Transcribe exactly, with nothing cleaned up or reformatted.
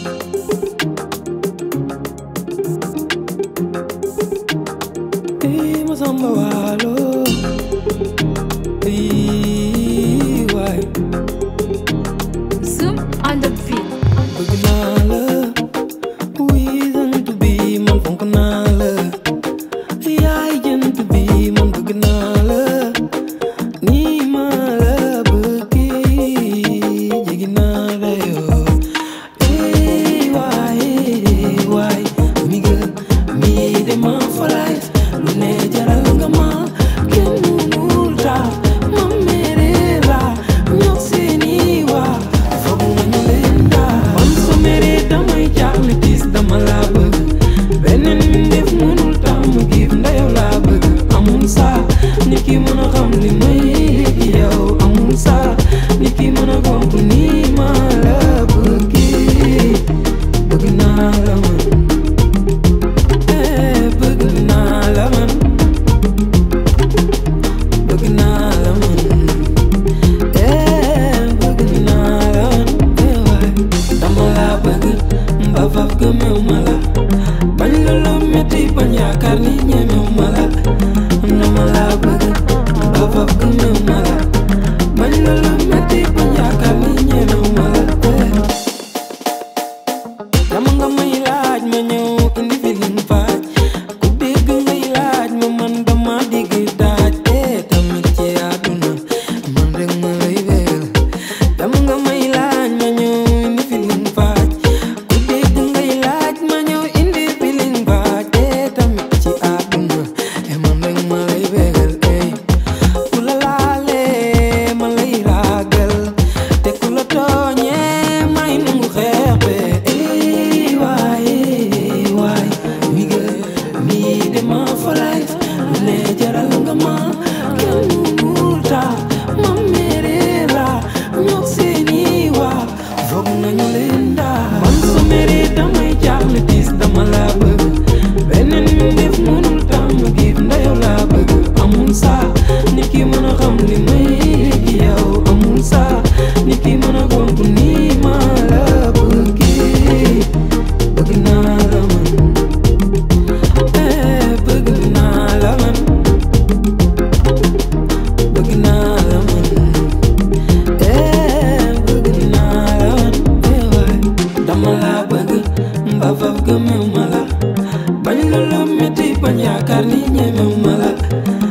Samba walo Ee, why? Zoom on the beat. Bëgg naa la reason to be man fonk naa la yaay jënt bi man bëgg naa la nii ma la bëggee jigi naa la yoo Ee, why, why? Mi gë mi de ma for life lu ne jaral nga ma kenn mënul tax ma mere la ñoo seeni waa foog nañu leen daal man su mere damay jaaxle tiis dama la bëgg beneen mbindeef mënul tax mu giif ndayow la bëgg amul saa nit ki mën a xam li may yëg yow amul saa nit ki mën a gomp nii ma la bëggee bëgg naa la man eh bëgg naa la man bëgg naa la man eh bëgg naa la man eh waay dama la bëgg mbaa faf gëmew ma la bañ la lu metti bañ yaakaar ni ñemew ma la dama la bëgg mbaa faf gëmew ma la bañ la lu metti bañ yaakaar ni ñemew ma la eh dama nga may laaj ma ñëw indi feeling faaj ku dégg ngay laaj ma man dama digg daaj eh tamit ci àdduna man rek ma lay bégal dama nga may laaj ma ñëw indi feeling faaj ku dégg ngay laaj ma ñëw indi feeling faaj eh tamit ci àdduna eh man rek ma lay bégal eh ku la laalee ma lay ragal te ku la tooñee may nangu xeex be eh waay waay mi gë mi de ma for life lu ne jaral nga ma kenn mënul tax ma mere la ñoo seeni waa foog nañu leen daal man su mere damay jaaxle tiis dama la bëgg beneen mbindeef mënul tax ma giif ndayow la bëgg amul saa nit ki mën a xam li may yëg yow amul saa nit ki mën a gomp nii ma la bëggee bëgg naa la man eh bëgg naa la man bëgg naa la man eh bëgg naa la man eh waay dama la bëgg mbaa faf gëmew ma la bañ la lu metti bañ yaakaar ni ñemew ma la